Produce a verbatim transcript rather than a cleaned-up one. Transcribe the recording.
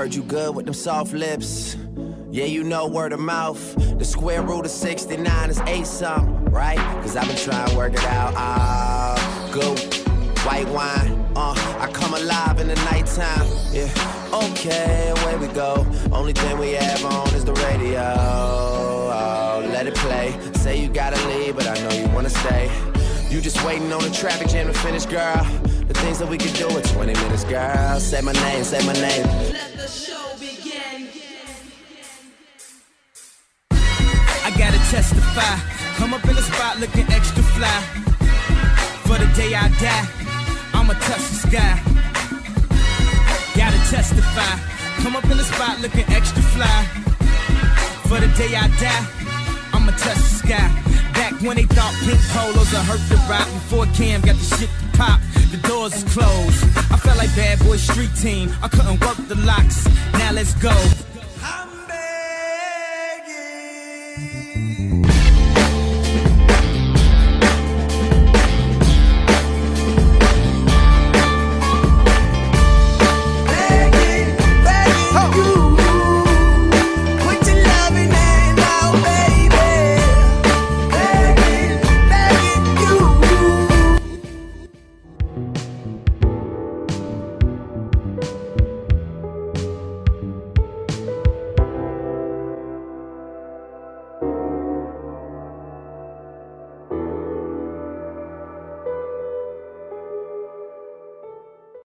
heard you good with them soft lips. Yeah, you know word of mouth. The square root of sixty-nine is eight something, right? Cause I've been trying to work it out. Ah, uh, go, white wine. Uh, I come alive in the nighttime. Yeah, okay, away we go. Only thing we have on is the radio. Oh, let it play. Say you gotta leave, but I know you wanna stay. You just waiting on the traffic jam to finish, girl. The things that we could do in twenty minutes, girl. Say my name, say my name. Let the show begin. I gotta testify. Come up in the spot looking extra fly. For the day I die, I'ma touch the sky. Gotta testify. Come up in the spot looking extra fly. For the day I die, I'ma touch the sky. Back when they thought pink polos would hurt the rock. Before Cam got the shit to pop, the doors is closed. I felt like Bad Boy Street Team. I couldn't work the locks. Now let's go.